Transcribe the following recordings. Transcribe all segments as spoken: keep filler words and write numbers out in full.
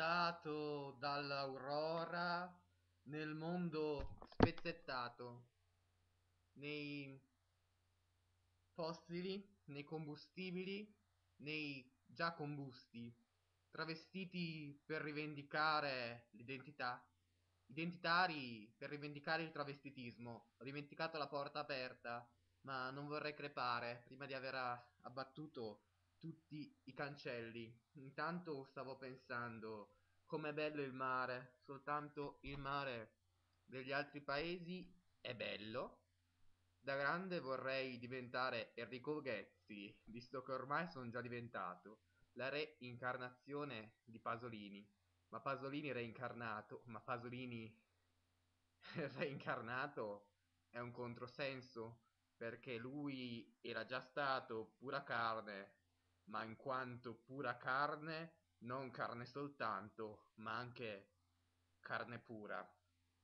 portato dall'aurora nel mondo spezzettato, nei fossili, nei combustibili, nei già combusti, travestiti per rivendicare l'identità, identitari per rivendicare il travestitismo. Ho dimenticato la porta aperta, ma non vorrei crepare prima di aver a- abbattuto tutti i cancelli. Intanto stavo pensando com'è bello il mare, soltanto il mare degli altri paesi è bello. Da grande vorrei diventare Enrico Ghezzi, visto che ormai sono già diventato la reincarnazione di Pasolini. Ma Pasolini reincarnato, ma Pasolini reincarnato è un controsenso, perché lui era già stato pura carne, ma in quanto pura carne, non carne soltanto, ma anche carne pura.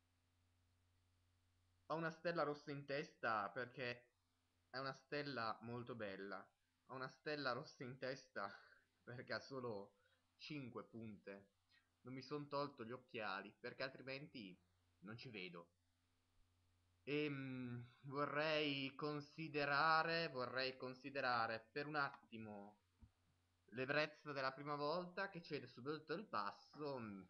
Ho una stella rossa in testa perché è una stella molto bella. Ho una stella rossa in testa perché ha solo cinque punte. Non mi sono tolto gli occhiali perché altrimenti non ci vedo. E vorrei considerare, vorrei considerare per un attimo l'ebbrezza della prima volta che cede subito il passo mm,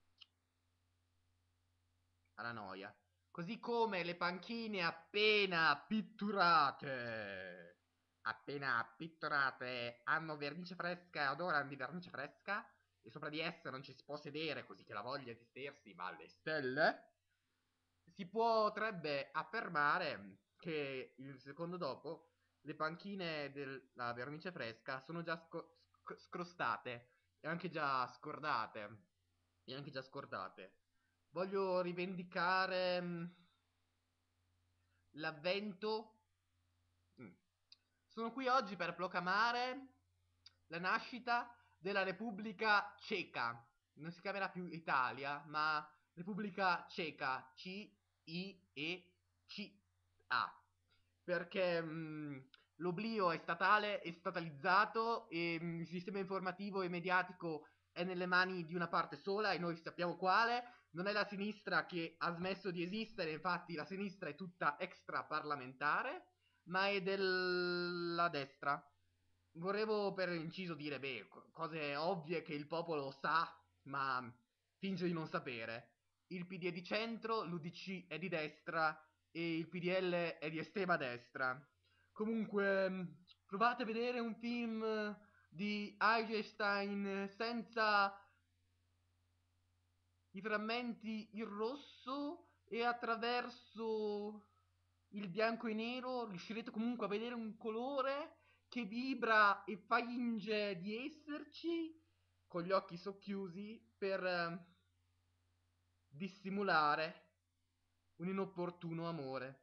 alla noia. Così come le panchine appena pitturate, appena pitturate, hanno vernice fresca e odorano di vernice fresca, e sopra di esse non ci si può sedere, così che la voglia di sedersi va alle stelle, si potrebbe affermare che il secondo dopo le panchine della vernice fresca sono già sco- sc- scrostate e anche già scordate. E anche già scordate. Voglio rivendicare mh, l'avvento. Mm. Sono qui oggi per proclamare la nascita della Repubblica Ceca. Non si chiamerà più Italia, ma Repubblica Ceca. C I E C A. Perché mh, l'oblio è statale, è statalizzato e mh, il sistema informativo e mediatico è nelle mani di una parte sola e noi sappiamo quale. Non è la sinistra che ha smesso di esistere, infatti la sinistra è tutta extraparlamentare, ma è della destra. Volevo per inciso dire, beh, co- cose ovvie che il popolo sa, ma finge di non sapere. Il P D è di centro, l'U D C è di destra e il P D L è di estrema destra. Comunque, mh, provate a vedere un film eh, di Eisenstein senza i frammenti in rosso e attraverso il bianco e nero riuscirete comunque a vedere un colore che vibra e finge di esserci con gli occhi socchiusi per eh, dissimulare un inopportuno amore.